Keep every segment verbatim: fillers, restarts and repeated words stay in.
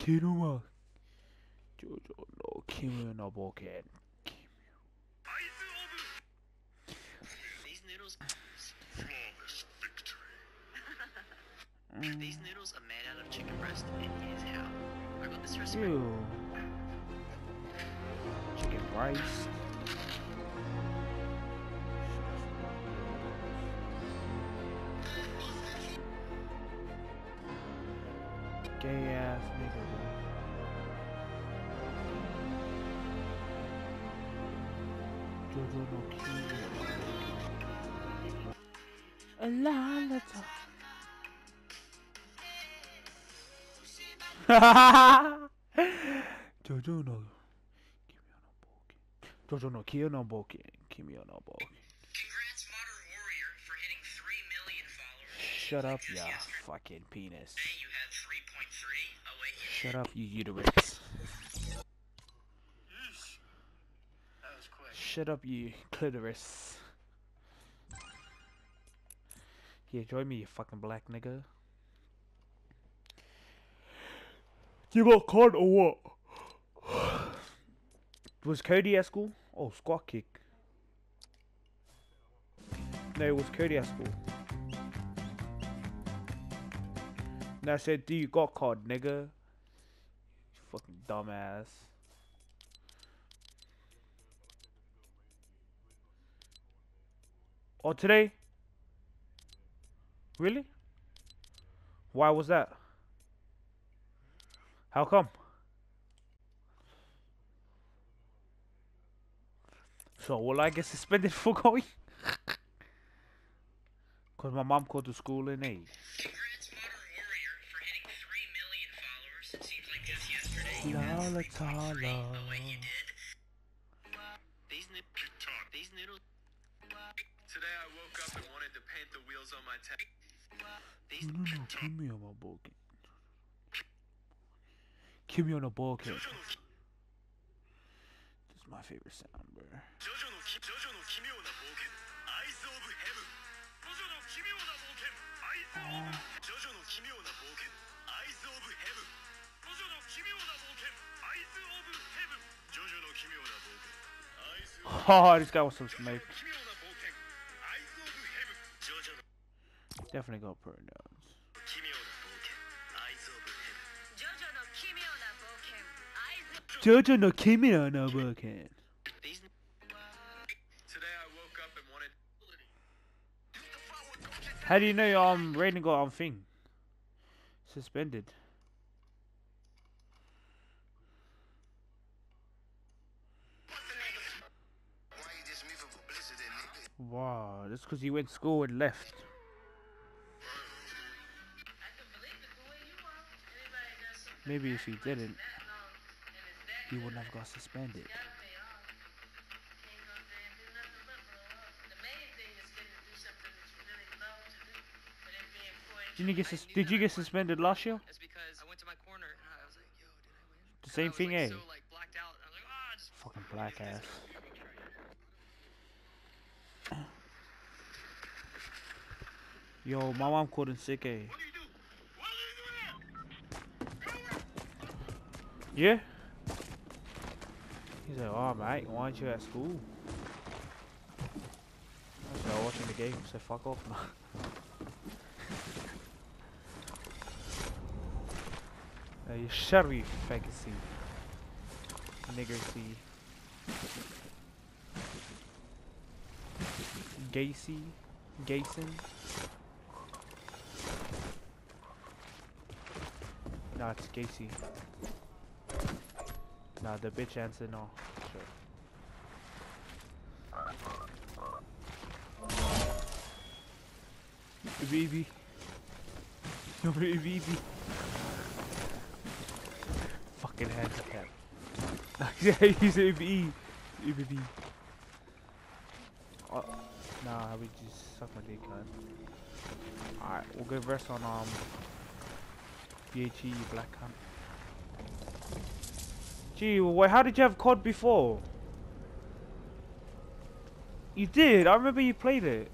Kiruma. Jojo no Kimi no Boken. These noodles. Flawless victory. These noodles are made out of chicken breast, and here's how. I got this recipe. Ew. Chicken rice. Gay ass nigga, bro. Jojo no Kimi. A lot of time. Jojo no Jojo no Kimi no Boken. Kimi no Boken. Congrats, Modern Warrior, for hitting three million followers. Shut up, Just ya yesterday fucking penis. you had three point three. Oh wait, you Shut did. up, you uterus. Yeesh. That was quick. Shut up, you clitoris. Yeah, join me, you fucking black nigga. You got caught or what? Was Cody at school? Oh, squat kick. No, it was Cody at school. And I said, do you got caught, nigga? You fucking dumbass. Oh, today? Really? Why was that? How come? So will I get suspended for going? Cause my mom called the school in eight. Congrats, Modern Warrior, for hitting three million followers. It seems like just yesterday you La had la three point three. la. Oh wait, you did. These no These noodles. Today I woke up and wanted to paint the wheels on my tank. These No, no, give me on my ball game. Give me on a ball game. This is my favorite sound, bro. Jojo no Ki- Jojo no Kimio na Bouken. Eyes of Heaven. Jojo no Kimio na Bouken. Eyes of Jojo no Kimio na Bouken. Eyes of Heaven. Jojo no Kimio na Bouken. Eyes of Heaven. Jojo no Kimio na Bouken. Eyes of Oh, this guy was some smoke. Kimio na Bouken. Eyes of Heaven. Jojo no Definitely got pronouns. Kimio na Bouken. Eyes of Heaven. Jojo no Kimio na Boken. Eyes of Jojo no Kimi no no Boken. these Today I woke up and wanted. How do you know your um rating got on thing? Suspended. Wow, that's because he went to school and left. I can believe it the way you are. Anybody does something Maybe if he didn't, that long and it's that he good, wouldn't have got suspended. gotta pay off. Can't go there and do nothing but blow up. The main thing is getting to do something that you really love to do. But it being pointed. Didn't you get sus- did you get suspended last year? It's because I went to my corner and I was like, yo, did I win? The same I was, thing, like, eh? So like blacked out. I was like, ah, just Fucking black ass. Yo, my mom called in sick, eh? Yeah? He's like, oh, mate, why aren't you at school? I said, I'm watching the game. I said, fuck off, man. Uh, you sheriff, fantasy. Niggersy. Gacy. Gayson. Nah, it's Gacy. Nah, the bitch answer no. Sure. Baby. Yo, baby. Fucking handicap. Yeah, he's a B. A B. Uh, nah, we just suck my dick, man. Alright, we'll go verse on um B H E Black Hunt. Gee, wait, how did you have C O D before? You did. I remember you played it.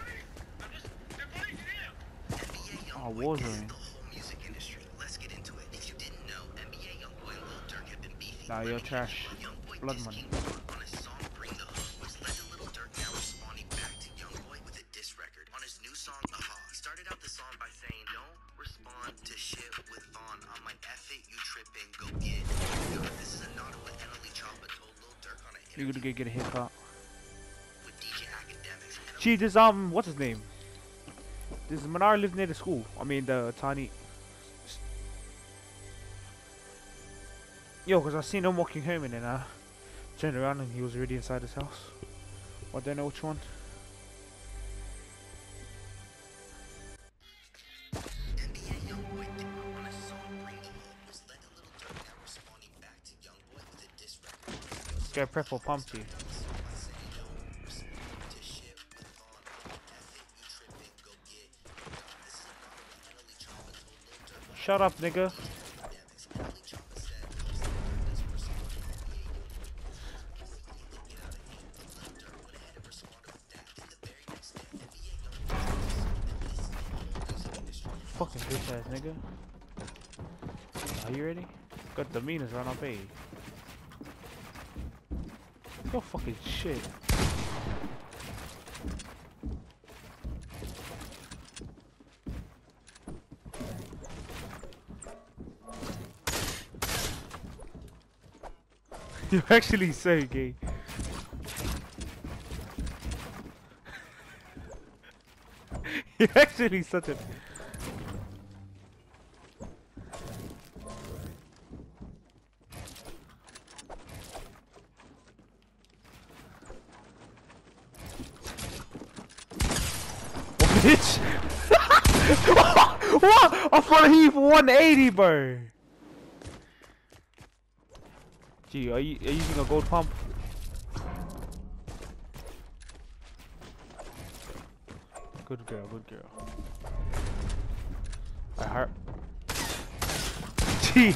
Oh, Warzone. the whole music industry. Let's get into it. Nah, you're trash. Youngboy Blood diss money. King Von on his song Bring the Hood, which led to Lil Durk now responding back to Youngboy with a diss record on his new song Aha. He started out the song by saying, "Don't respond to shit with Von. I'm like, F it, you tripping, go get it." This is a nod to what N L E Choppa told Lil Durk on an You're interview gonna get a haircut. with D J Academics. Gee, this um, what's his name? This Manar lives near the school. I mean the tiny. Yo, cause I seen him walking home and then I turned around and he was already inside his house. I don't know which one. N B A Youngboy on his song Bring the Hood, which led to Lil Durk now responding back to Youngboy with a diss record. Get prep for Pumpty. Shut up, nigga. Fucking bitch ass nigga. Are you ready? Got the meanest run up A. Go fucking shit. You're actually so gay. You're actually such a... Bitch! What? I thought he for one eighty, bro. Gee, are you, are you using a gold pump? Good girl, good girl. I heart. Gee.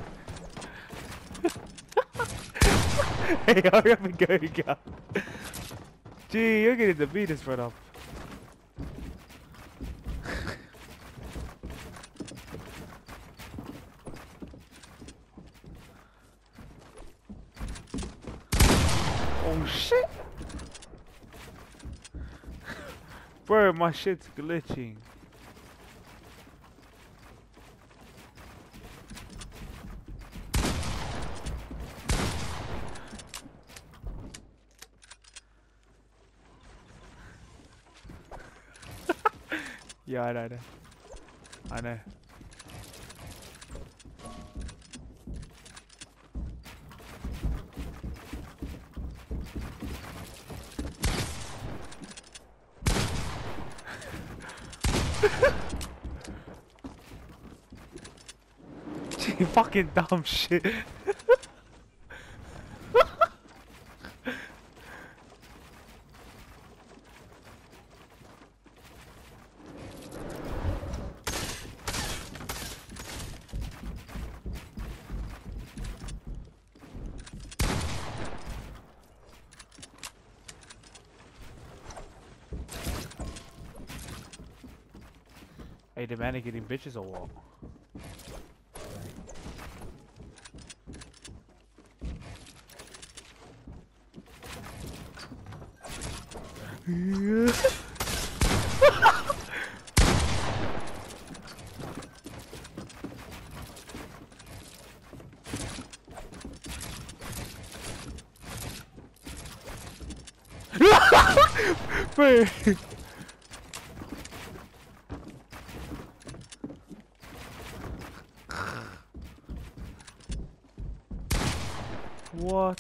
Hey, hurry up and go, girl. Gee, you're getting the beat spread up. Oh shit! Bro, my shit's glitching. Yeah, I know, I know. I know. Gee, fucking dumb shit. Hey, the man getting bitches or what? Bro. What?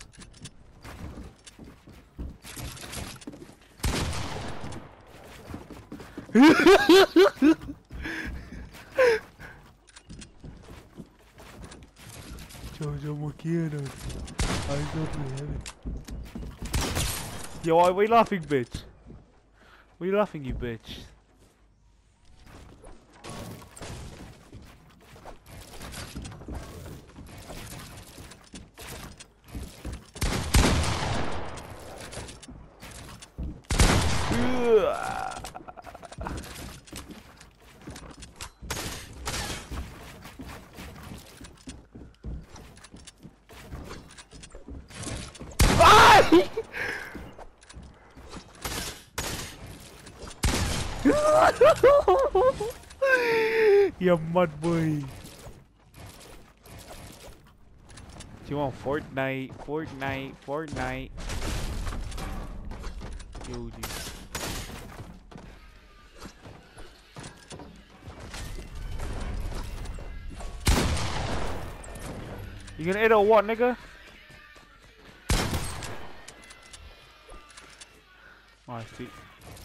Jojo Mokiano. Eyes open heaven. Yo, why are we laughing, bitch? Why are you laughing, you bitch? You mud boy. Do you want Fortnite? Fortnite? Fortnite? Yo, dude. You gonna hit or what, nigga? Oh, I see.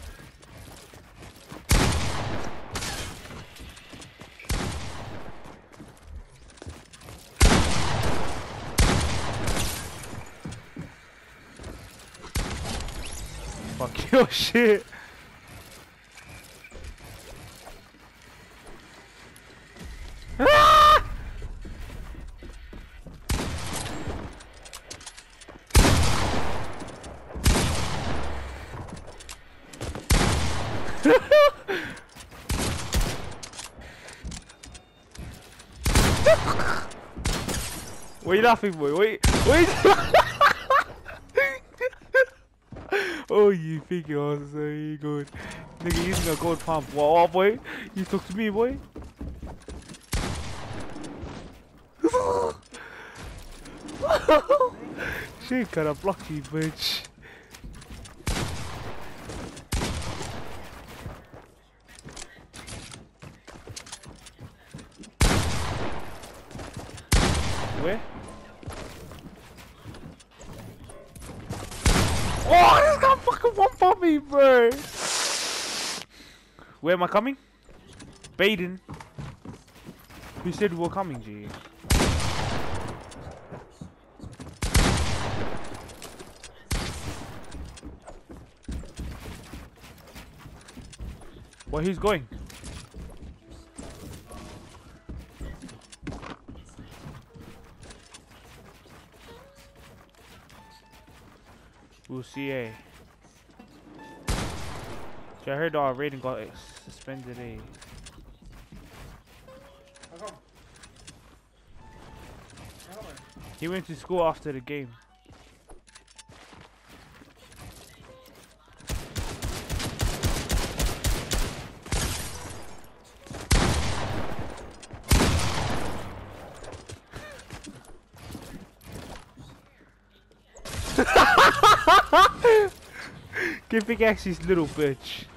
Fuck your shit. Ah! What are you laughing, boy? Wait, wait. Oh, you think you're so good. Nigga using a gold pump. What, what, boy? You talk to me, boy? She gotta block you, bitch. Where? Oh, this guy fucking one pop me, bro. Where am I coming? Baden. Who said we were coming, G? Where he's going? We'll see. A. I heard our rating got suspended. A. He went to school after the game. Give pickaxe his little bitch.